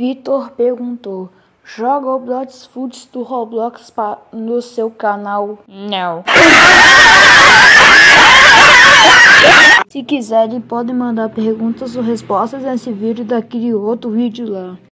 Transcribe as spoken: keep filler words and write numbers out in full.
Vitor perguntou: joga o Bloxfoods do Roblox no seu canal? Não. Se quiserem, podem mandar perguntas ou respostas nesse vídeo daqui de outro vídeo lá.